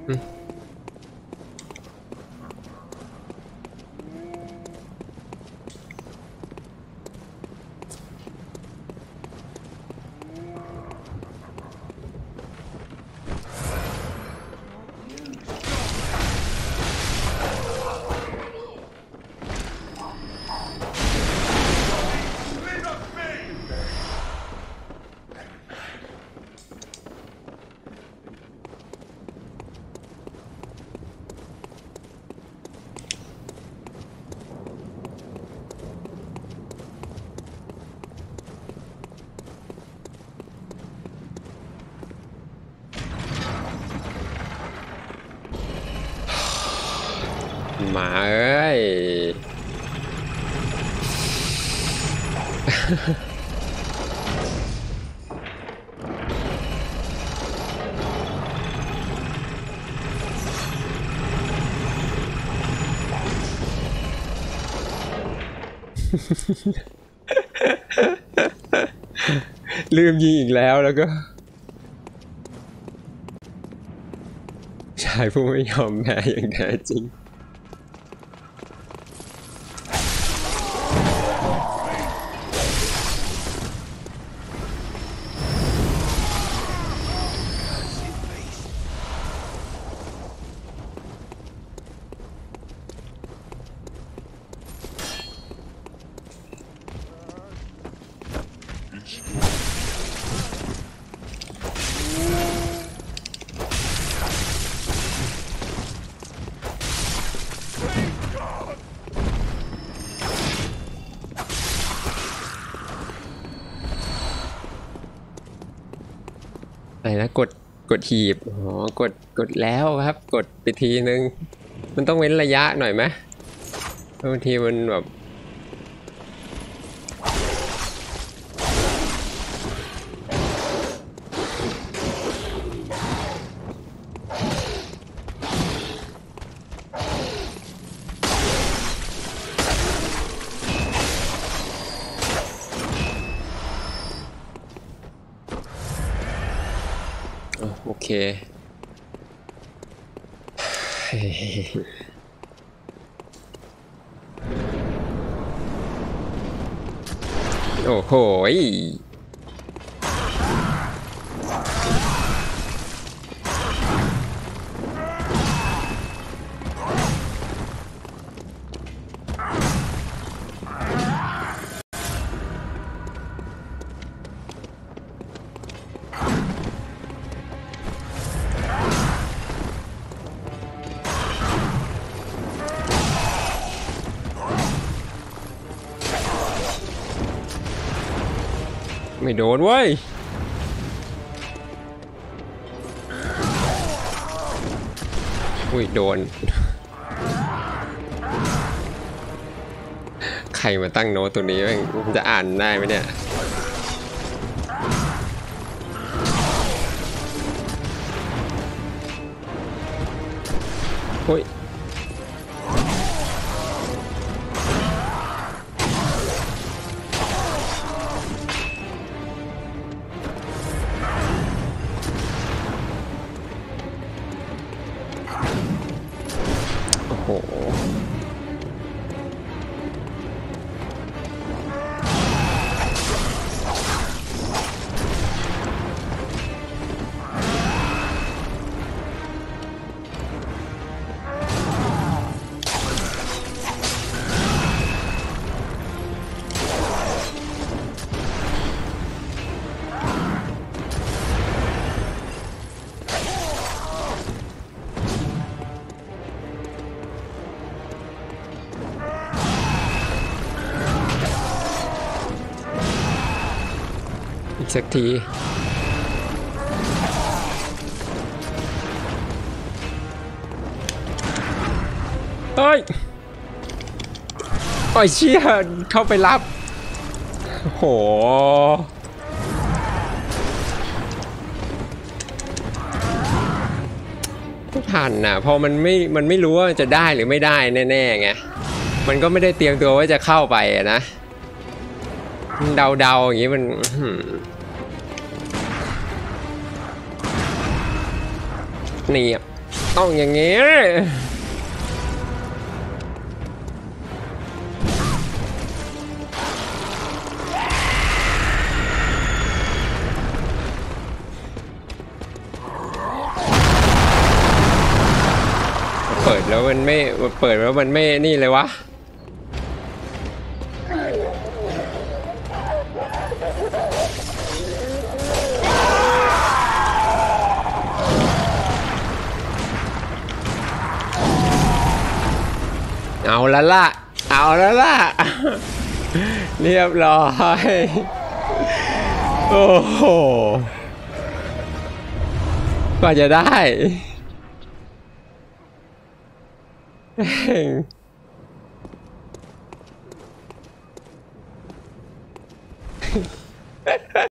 หมาเอ้ย ลืมยิงอีกแล้วก็ ชายผู้ไม่ยอมแพ้อย่างแท้จริงอะไรนะกดหีบอ๋อกดแล้วครับกดไปทีนึงมันต้องเว้นระยะหน่อยไหมบางทีมันแบบโอเคโอ้โหไม่โดนเว้ยอุ้ยโดนใครมาตั้งโน้ตตัวนี้มันจะอ่านได้ไหมเนี่ยโอ้ยโอ้โหอีกสักทีเฮ้ยโอ้ยเชี่ยเข้าไปรับโหไม่ทันน่ะพอมันไม่รู้ว่าจะได้หรือไม่ได้แน่ๆไงมันก็ไม่ได้เตรียมตัวว่าจะเข้าไปนะเดาๆอย่างนี้มันนี่ต้องอย่างงี้เปิดแล้วมันไม่เปิดแล้วมันไม่นี่เลยวะเอาแล้วล่ะเอาแล้วล่ะเรียบร้อยโอ้โหกว่าจะได้